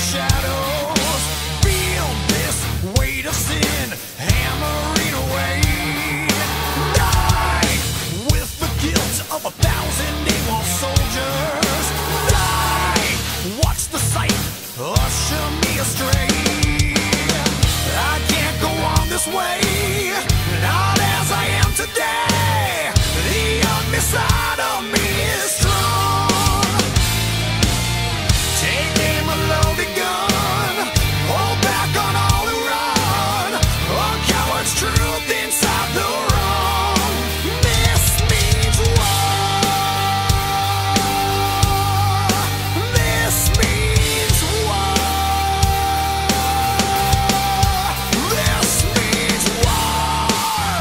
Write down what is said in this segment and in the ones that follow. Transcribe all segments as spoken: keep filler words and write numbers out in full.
shadows. Feel this weight of sin hammering away. Die with the guilt of a thousand AWOL soldiers. Die, watch the sight usher me astray. I can't go on this way, not as I am today. The ugly side of me is strong. Take aim a loaded gun, hold back on all who run. A coward's truth inside the wrong. This means war. This means war. This means war.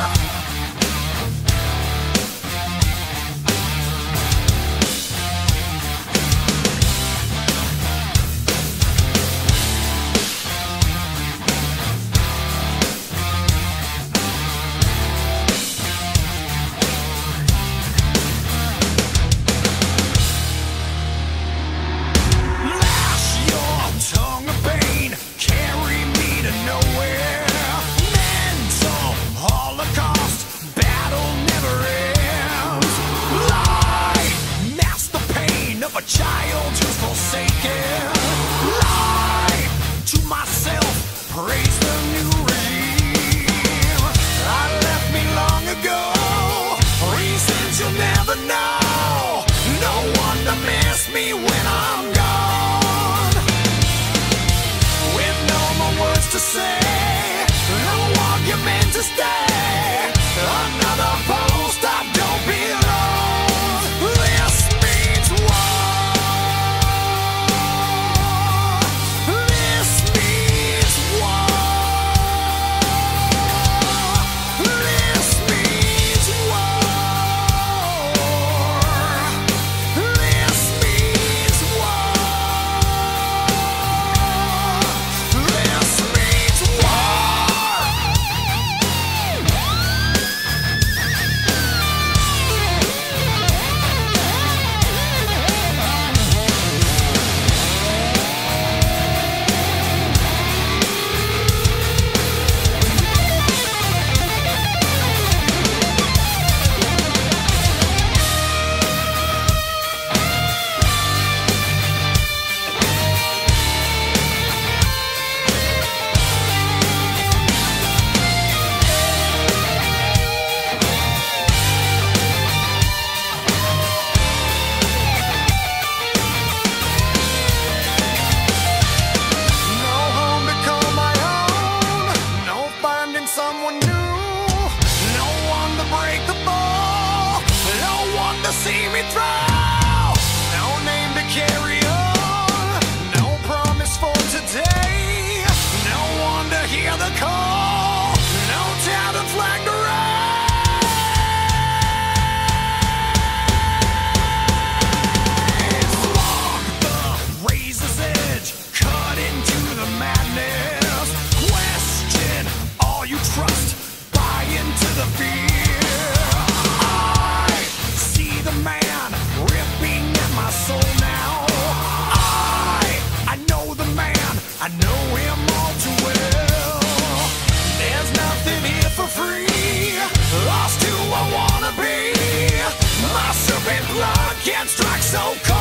Lash your tongue of pain, carry me to nowhere. Mental holocaust, battle never ends. Lie, mask the pain of a child who's forsaken. Lie to myself, praise the new regime. I left me long ago, reasons you'll never know. No one to miss me when I'm gone. With no more words to say, no argument to stay. Another post I don't belong. This means war. This means war. This means war. This means war. This means war. No home to call my own, no finding someone new, no one to break the ball, no one to see me through, no name to carry on, no promise for today, no one to hear the call, no tattered flag to raise. Walk the razor's edge, cut into the madness. Question all you trust, buy into the fear. I see the man ripping at my soul now. I, I know the man, I know him all too well. There's nothing here for free, lost who I wanna be. My serpent blood can't strike so cold.